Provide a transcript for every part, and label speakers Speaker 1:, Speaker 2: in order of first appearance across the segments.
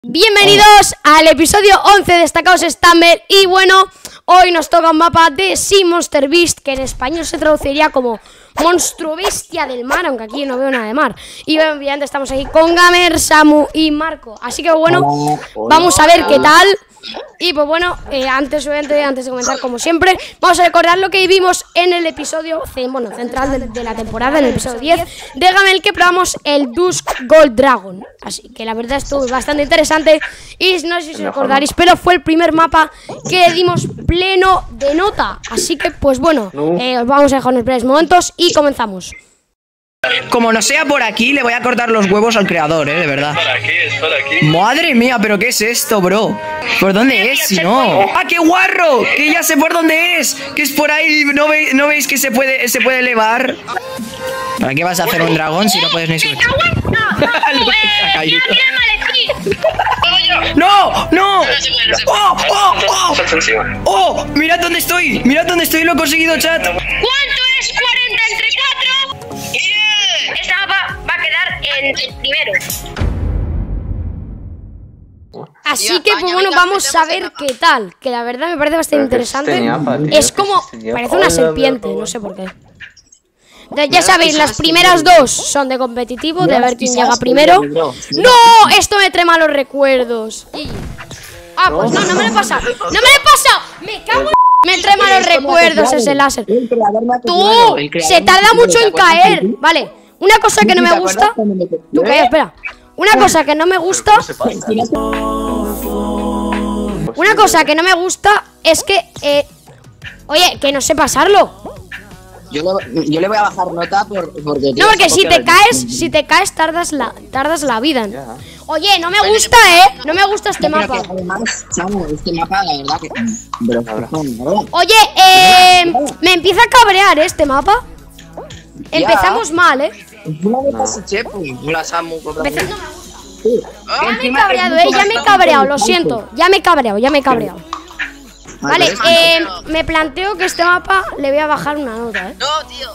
Speaker 1: Bienvenidos al episodio 11 de Destacados Stumble. Y bueno, hoy nos toca un mapa de Sea Monster Beast, que en español se traduciría como monstruo bestia del mar, aunque aquí no veo nada de mar. Y obviamente estamos aquí con Gamer, Samu y Marco. Así que bueno, vamos a ver qué tal. Y pues bueno, antes de comenzar, como siempre, vamos a recordar lo que vimos en el episodio central de la temporada, en el episodio 10 de Gamel, que probamos el Dusk Gold Dragon. Así que la verdad estuvo bastante interesante. Y no sé si os recordaréis, pero fue el primer mapa que le dimos pleno de nota. Así que pues bueno, os vamos a dejar unos breves momentos y comenzamos.
Speaker 2: Como no sea por aquí, le voy a cortar los huevos al creador, de verdad.
Speaker 3: Es por aquí.
Speaker 2: Madre mía, pero ¿qué es esto, bro? ¿Por dónde es? Si no. ¡Ah, qué guarro! Que ya sé por dónde es. Que es por ahí. ¿No veis que se puede elevar? ¿Para qué vas a hacer un dragón si no puedes ni subir? ¡No! ¡No! ¡Oh! ¡Mirad dónde estoy! ¡Mirad dónde estoy! ¡Lo he conseguido, chat!
Speaker 4: ¿Cuánto es 40 entre 4? Esta mapa va a quedar en el primero.
Speaker 1: Así que pues bueno, vamos a ver qué tal. Que la verdad me parece bastante interesante. Es como, parece una serpiente, no sé por qué. Entonces, ya sabéis, las primeras dos son de competitivo, de ver quién llega primero. ¡No! Esto me trae malos recuerdos. Ah, pues no me lo he pasado. ¡No me lo he pasado! ¡Me cago en... Me trae malos recuerdos ese láser. ¡Tú! Se tarda mucho en caer. Vale, una cosa que no me gusta... Tú, calla, espera. Una cosa que no me gusta... Una cosa que no me gusta es que... Oye, que no sé pasarlo.
Speaker 5: Yo le voy a bajar nota porque...
Speaker 1: No, porque si te caes tardas la vida. Oye, no me gusta, no me gusta este mapa.
Speaker 5: Además, Samu, este mapa, la verdad que...
Speaker 1: Oye, me empieza a cabrear este mapa. Empezamos mal,
Speaker 5: Hola, Samu.
Speaker 1: Empezando mal. Ya me he cabreado, ya me he cabreado, lo siento. Ya me he cabreado. Vale, me planteo que este mapa le voy a bajar una nota,
Speaker 4: No, tío.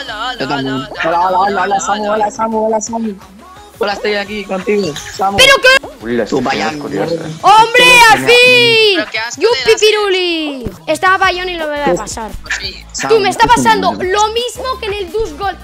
Speaker 4: Hola,
Speaker 5: Samu. Hola, estoy aquí contigo, Samu.
Speaker 1: ¿Pero qué?
Speaker 5: Tú, vaya.
Speaker 1: ¡Hombre, al fin! ¡Yupi piruli! Este mapa yo ni lo voy a pasar. Tú, me está pasando lo mismo que en el Dusk Gold.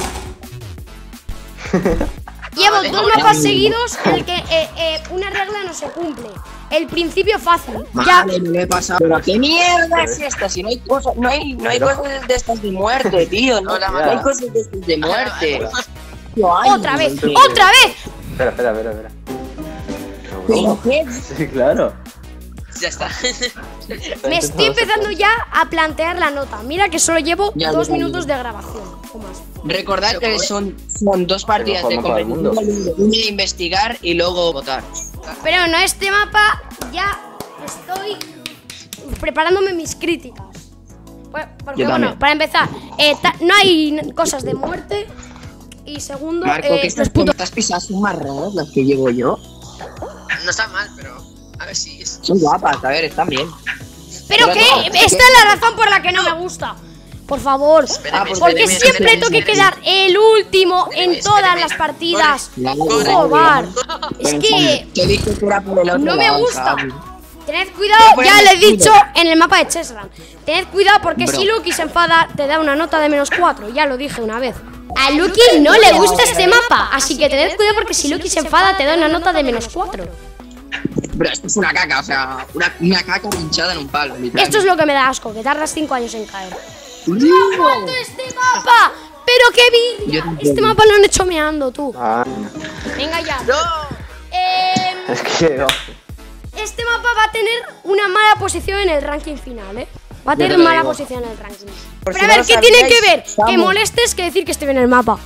Speaker 1: Llevo dos mapas seguidos en el que una regla no se cumple. El principio fácil. Ya
Speaker 5: me lo he pasado. Pero qué mierda es esta, si no hay cosas, no hay cosas de estas de muerte, tío. No hay cosas de estas de muerte.
Speaker 1: ¡Otra vez!
Speaker 3: Espera.
Speaker 5: ¿Pero qué?
Speaker 3: Sí, claro.
Speaker 4: Ya está.
Speaker 1: Me estoy empezando ya a plantear la nota. Mira que solo llevo 2 minutos de grabación o más.
Speaker 5: Recordad que son dos partidas de competición, una de investigar y luego votar.
Speaker 1: Pero no, este mapa ya estoy preparándome mis críticas. Porque bueno, para empezar, no hay cosas de muerte. Y segundo,
Speaker 5: Marco, que estas pisadas son más raras las que llevo yo.
Speaker 4: No está mal, pero a ver si es...
Speaker 5: Son guapas, a ver, están bien.
Speaker 1: ¿Pero qué? Esta es la razón por la que no me gusta. Por favor, porque siempre tengo que quedar el último en todas las partidas. Joder, es que no me gusta. Tened cuidado, ya le he dicho en el mapa de Chessland. Tened cuidado porque si Lucky se enfada te da una nota de -4, ya lo dije una vez. A Lucky no le gusta este mapa, así que tened cuidado porque si Lucky se enfada te da una nota de -4.
Speaker 5: Pero esto es una caca, o sea, una caca pinchada en un palo.
Speaker 1: Esto es lo que me da asco, que tardas 5 años en caer. ¡No aguanto este mapa! ¡Pero qué birria! Este mapa lo han hecho meando, tú. Venga ya.
Speaker 3: Es que no.
Speaker 1: Este mapa va a tener una mala posición en el ranking final, Va a tener mala posición en el ranking. Pero a ver, ¿qué tiene que ver? Que molestes que decir que estoy en el mapa.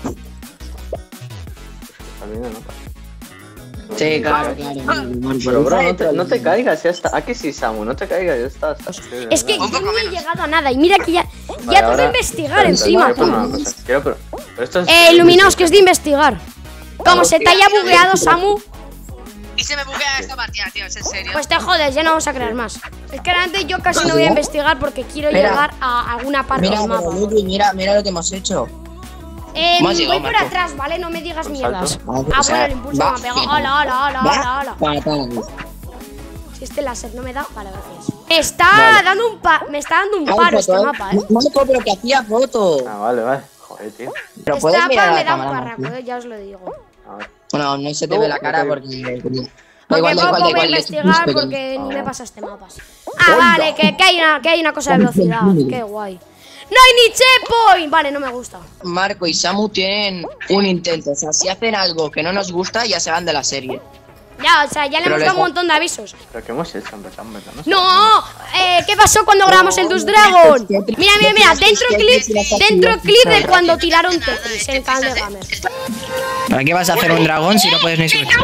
Speaker 5: Sí, claro.
Speaker 3: Pero bro, no te caigas, ya está. Aquí sí, Samu, no te caigas, ya está.
Speaker 1: Es que yo no he llegado a nada y mira que ya tengo que investigar encima. Iluminaos, que es de investigar. Como se te haya bugueado, Samu.
Speaker 4: Y se me buguea esta partida, tío, es en serio.
Speaker 1: Pues te jodes, ya no vamos a crear más. Es que realmente yo casi no voy a investigar porque quiero llegar a alguna parte del mapa.
Speaker 5: Mira lo que hemos hecho. Hemos llegado,
Speaker 1: voy por
Speaker 5: Marco.
Speaker 1: atrás, ¿vale? No me digas
Speaker 3: Con
Speaker 1: mierdas.
Speaker 3: salto.
Speaker 5: O
Speaker 1: Ah,
Speaker 5: sea,
Speaker 1: bueno, el impulso
Speaker 5: va.
Speaker 1: me ha pegado. Hola, hola, hola, hola, hola.
Speaker 5: Para.
Speaker 1: Si este láser no me da, vale, gracias. Me está dando un paro este mapa,
Speaker 5: Marco, pero que hacía foto.
Speaker 3: Ah, vale. Joder, tío.
Speaker 5: Pero
Speaker 1: Este
Speaker 5: puedes mirar
Speaker 1: mapa
Speaker 5: a
Speaker 1: me
Speaker 5: la
Speaker 1: da un
Speaker 5: cámara,
Speaker 1: parraco,
Speaker 5: Marco.
Speaker 1: ya os lo digo.
Speaker 3: A ver.
Speaker 5: Bueno, no se te
Speaker 3: No,
Speaker 5: ve la cara
Speaker 3: no te
Speaker 5: porque...
Speaker 1: Porque
Speaker 5: Da
Speaker 1: poco voy a
Speaker 5: igual,
Speaker 1: investigar
Speaker 5: pero-
Speaker 1: porque ni me pasaste mapas. Ah, vale, que hay una cosa de velocidad. Qué guay. ¡No hay ni checkpoint! Vale, no me gusta.
Speaker 5: Marco y Samu tienen un intento. O sea, si hacen algo que no nos gusta, ya se van de la serie.
Speaker 1: Ya, o sea, ya le
Speaker 5: Pero
Speaker 1: hemos
Speaker 5: les
Speaker 1: dado un
Speaker 5: da-
Speaker 1: montón de avisos.
Speaker 3: ¿Pero qué hemos hecho, en verdad? No sé.
Speaker 1: ¡No! ¿Qué pasó cuando grabamos el Dus Dragon? Mira, dentro clip de cuando tiraron Tetris en el canal de Gamer.
Speaker 2: ¿Para qué vas a hacer un dragón si no puedes ni subir?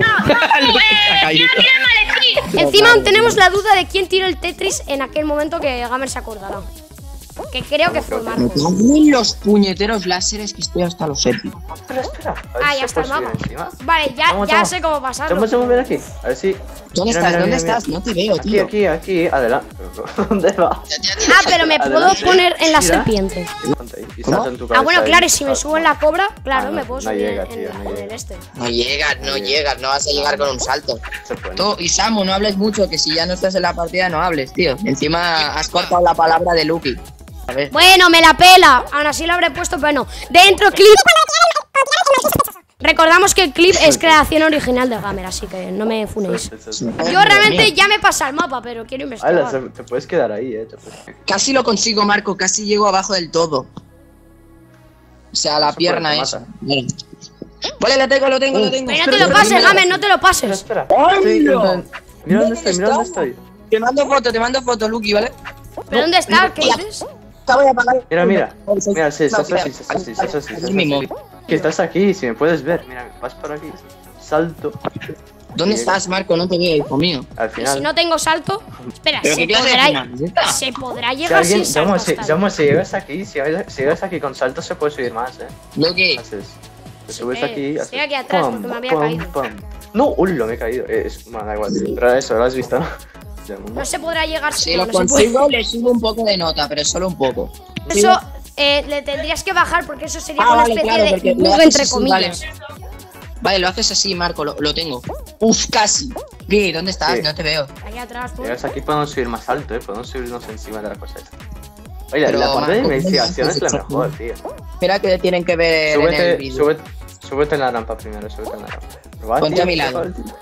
Speaker 2: Ha caído.
Speaker 1: Encima aún tenemos la duda de quién tiró el Tetris en aquel momento que Gamer se acordará. Que creo que fue Marco.
Speaker 5: Ni los puñeteros láseres que estoy hasta los épicos.
Speaker 3: Espera. A ver
Speaker 1: Ah,
Speaker 3: si
Speaker 1: ya
Speaker 3: se
Speaker 1: está el
Speaker 3: puede
Speaker 1: mapa.
Speaker 3: subir encima.
Speaker 1: Vale,
Speaker 3: Vamos,
Speaker 1: ya
Speaker 3: vamos.
Speaker 1: sé cómo pasarlo.
Speaker 3: Vamos, ven aquí. A ver si...
Speaker 5: ¿Dónde
Speaker 3: Mira,
Speaker 5: estás?
Speaker 3: mira,
Speaker 5: ¿Dónde
Speaker 3: mira,
Speaker 5: estás?
Speaker 3: mira.
Speaker 5: No te veo, tío.
Speaker 3: Aquí, adelante. ¿Dónde va?
Speaker 1: Ah, pero me puedo
Speaker 3: Adelante.
Speaker 1: poner en la
Speaker 3: Mira.
Speaker 1: serpiente.
Speaker 3: Ponte ahí y salta en tu
Speaker 1: Ah,
Speaker 3: cabeza
Speaker 1: bueno,
Speaker 3: ahí.
Speaker 1: claro, y si me subo en la cobra, claro,
Speaker 3: Ah,
Speaker 1: me
Speaker 3: no,
Speaker 1: puedo
Speaker 3: no
Speaker 1: subir
Speaker 3: llega,
Speaker 1: en
Speaker 3: tío, no
Speaker 1: el
Speaker 3: llega.
Speaker 1: este.
Speaker 5: No llegas, no vas a llegar con un salto.
Speaker 3: Se puede.
Speaker 5: Tú y Samu, no hables mucho, que si ya no estás en la partida no hables, tío. Encima has cortado la palabra de Lucky. A ver.
Speaker 1: Bueno, me la pela. Aún así lo habré puesto, pero no. Dentro clip. Recordamos que el clip es creación original de Gamer, así que no me funéis. Yo realmente ya me pasa el mapa, pero quiero investigar.
Speaker 3: Ala, te puedes quedar ahí,
Speaker 5: Casi lo consigo, Marco, casi llego abajo del todo. O sea, la
Speaker 3: Eso
Speaker 5: pierna
Speaker 3: puede, te
Speaker 5: esa.
Speaker 3: mata.
Speaker 5: Vale. Vale, lo tengo.
Speaker 1: Pero no te lo pases, Gamer, no te lo pases.
Speaker 3: Espera.
Speaker 5: ¡Ay, no!
Speaker 3: Mira dónde estoy.
Speaker 5: Te mando foto, Lucky, ¿vale?
Speaker 1: ¿Pero dónde está? ¿Qué dices?
Speaker 5: Te voy a apagar.
Speaker 3: Mira, sí, estás
Speaker 5: No,
Speaker 3: así.
Speaker 5: mismo.
Speaker 3: Que estás aquí, si me puedes ver. Mira, vas por aquí. Salto.
Speaker 5: ¿Dónde estás, Marco? No te veo, hijo mío.
Speaker 3: Al
Speaker 1: Y
Speaker 3: final.
Speaker 1: si no tengo salto. Espera,
Speaker 5: ¿Pero qué clase de final es esta?
Speaker 1: se podrá
Speaker 3: Si
Speaker 1: llegar
Speaker 3: alguien,
Speaker 1: sin salto. hasta ahí.
Speaker 3: si llegas aquí, si llegas aquí con salto se puede subir más,
Speaker 5: Lucky,
Speaker 3: Haces, te subes
Speaker 1: Sí,
Speaker 3: aquí,
Speaker 1: estoy aquí atrás porque me había caído.
Speaker 3: No, me he caído. Bueno, da igual, pero eso, lo has visto, ¿no? De mundo.
Speaker 1: No se podrá llegar
Speaker 5: si
Speaker 1: no,
Speaker 5: lo
Speaker 1: no se puede.
Speaker 5: consigo, le subo un poco de nota, pero solo un poco.
Speaker 1: Eso le tendrías que bajar porque eso sería
Speaker 5: Ah,
Speaker 1: una
Speaker 5: vale,
Speaker 1: especie
Speaker 5: claro,
Speaker 1: de
Speaker 5: porque lo
Speaker 1: bug
Speaker 5: haces
Speaker 1: entre
Speaker 5: así,
Speaker 1: comillas.
Speaker 5: Vale, lo haces así, Marco, lo tengo. Uf, casi. ¿Qué? ¿Dónde estás?
Speaker 3: Sí.
Speaker 5: No te veo.
Speaker 1: Aquí atrás, pues.
Speaker 3: Llegas aquí podemos subir más alto, podemos subirnos encima de la cosa esta. Oye,
Speaker 5: Pero,
Speaker 3: la parte de
Speaker 5: Marco,
Speaker 3: investigación es la
Speaker 5: ¿cómo
Speaker 3: mejor, tío.
Speaker 5: Espera que tienen que ver en el vídeo.
Speaker 3: Súbete en la rampa primero, súbete en la rampa. Va,
Speaker 5: Ponte
Speaker 3: tío,
Speaker 5: a mi lado.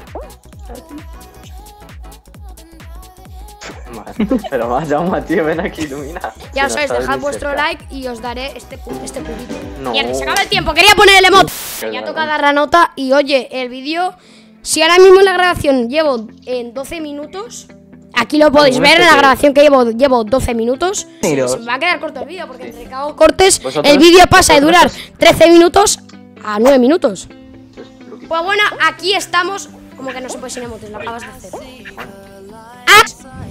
Speaker 3: Pero más, llama, tío, ven aquí, ilumina.
Speaker 1: Ya
Speaker 3: Si
Speaker 1: sabéis,
Speaker 3: no sabes
Speaker 1: dejad
Speaker 3: ni
Speaker 1: vuestro
Speaker 3: cerca.
Speaker 1: like y os daré este cubito.
Speaker 3: No.
Speaker 1: Mierda, se acaba el tiempo. Quería poner el emote. Ya toca dar la nota. Y oye, el vídeo, si ahora mismo en la grabación llevo en 12 minutos, aquí lo podéis ver en la grabación que llevo 12 minutos. Se me va a quedar corto el vídeo porque entre que hago cortes,
Speaker 3: ¿Vosotros?
Speaker 1: el vídeo pasa de durar 13 minutos a 9 minutos.
Speaker 3: Lucky.
Speaker 1: Pues bueno, aquí estamos. Como que no se puede sin emotes, lo acabas de hacer. ¡Ah!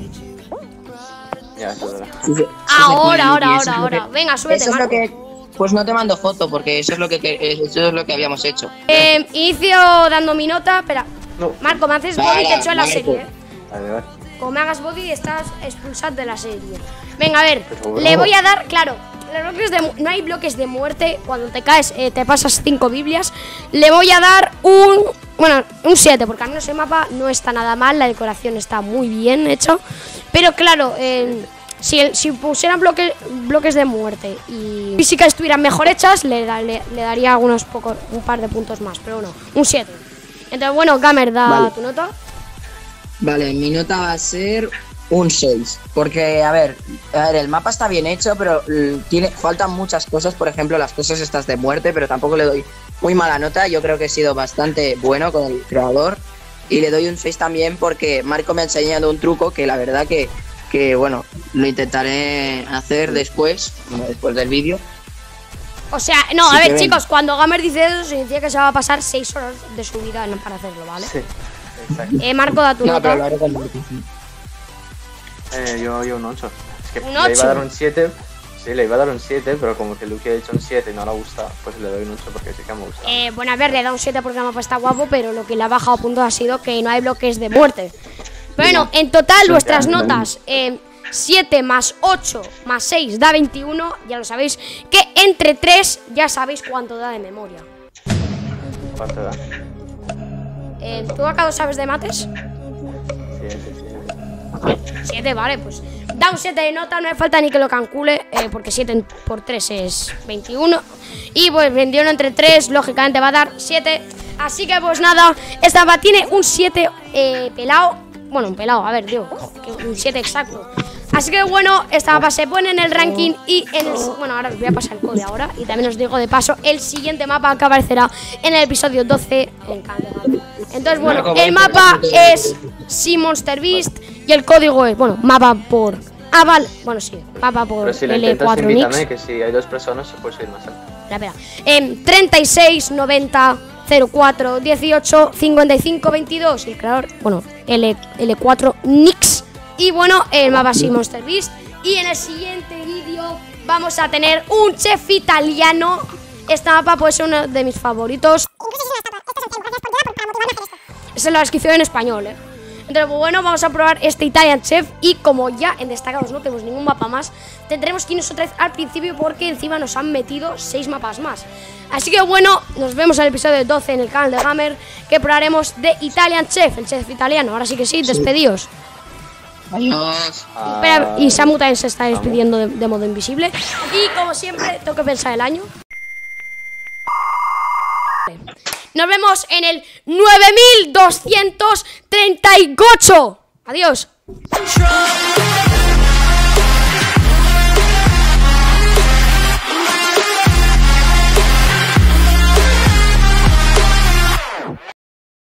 Speaker 3: Ya, eso era.
Speaker 1: Ahora. Venga, súbete,
Speaker 5: Eso es lo
Speaker 1: Marco.
Speaker 5: que... Pues no te mando foto, porque eso es lo que habíamos hecho.
Speaker 1: Inicio dando mi nota. Espera.
Speaker 3: No.
Speaker 1: Marco, me haces
Speaker 5: Para,
Speaker 1: body y te echo en la
Speaker 5: Marco.
Speaker 1: serie,
Speaker 3: Vale.
Speaker 1: Como me hagas body, estás expulsado de la serie. Venga, a ver.
Speaker 3: Pero
Speaker 1: Le
Speaker 3: bueno.
Speaker 1: voy a dar, claro. No hay bloques de muerte. Cuando te caes, te pasas 5 Biblias. Le voy a dar un 7, porque al menos el mapa no está nada mal. La decoración está muy bien hecha. Pero claro, si pusieran bloques de muerte y física estuvieran mejor hechas, le daría un par de puntos más. Pero bueno, un 7. Entonces, bueno, Gamer, da
Speaker 5: Vale.
Speaker 1: tu nota.
Speaker 5: Vale, mi nota va a ser un 6. Porque, a ver, el mapa está bien hecho, pero faltan muchas cosas. Por ejemplo, las cosas estas de muerte, pero tampoco le doy muy mala nota. Yo creo que he sido bastante bueno con el creador. Y le doy un 6 también porque Marco me ha enseñado un truco que la verdad que bueno, lo intentaré hacer después del vídeo.
Speaker 1: O sea, no,
Speaker 5: Sí,
Speaker 1: a ver,
Speaker 5: que ven.
Speaker 1: chicos, cuando Gamer dice eso, significa que se va a pasar 6 horas de su vida para hacerlo, ¿vale?
Speaker 3: Sí, exacto.
Speaker 1: Marco, da tu
Speaker 5: No, pero lo
Speaker 1: nota.
Speaker 5: haré con Marco.
Speaker 3: Yo un 8. Es que
Speaker 1: ¿Un
Speaker 3: le iba
Speaker 1: 8?
Speaker 3: a dar un 7. Sí, le iba a dar un 7, pero como que Lucky ha dicho un 7 y no le ha gustado, pues le doy un 8 porque sí que me ha gustado.
Speaker 1: Bueno, a ver, le da un 7 porque el mapa está guapo, pero lo que le ha bajado puntos ha sido que no hay bloques de muerte. Bueno, en total, vuestras notas. 7 más 8 más 6 da 21. Ya lo sabéis que entre 3 ya sabéis cuánto da de memoria.
Speaker 3: ¿Cuánto da?
Speaker 1: ¿Tú acá sabes de mates? 7, vale, pues da un 7 de nota, no me falta ni que lo calcule, porque 7 por 3 es 21. Y pues 21 entre 3, lógicamente va a dar 7. Así que pues nada, esta mapa tiene un 7 pelado. Bueno, un pelado, a ver, digo, un 7 exacto. Así que bueno, esta mapa se pone en el ranking y en el... Bueno, ahora os voy a pasar el código ahora. Y también os digo de paso, el siguiente mapa que aparecerá en el episodio 12 en Canal. Entonces bueno, el mapa es SeaMonsterBeast y el código es, bueno, mapa por... Ah, vale, bueno sí, mapa por
Speaker 3: Pero si lo intentas,
Speaker 1: L4
Speaker 3: invítame,
Speaker 1: Nix.
Speaker 3: que si hay 2 personas se puede subir más alto.
Speaker 1: Espera, 36 90 04 18 55 22. El creador, bueno, L4 Nix. Y bueno, el mapa SeaMonsterBeast. Y en el siguiente vídeo vamos a tener un chef italiano. Esta mapa puede ser uno de mis favoritos. Esa es la descripción en español, Entonces, bueno, vamos a probar este Italian Chef. Y como ya en destacados no tenemos ningún mapa más, tendremos que irnos otra vez al principio, porque encima nos han metido 6 mapas más. Así que bueno, nos vemos en el episodio 12 en el canal de Gamer, que probaremos de Italian Chef, el chef italiano. Ahora sí que sí, despedidos.
Speaker 5: Adiós.
Speaker 1: Espera, y Samu también se está despidiendo de modo invisible. Y como siempre, tengo que pensar el año. Nos vemos en el 9238. Adiós.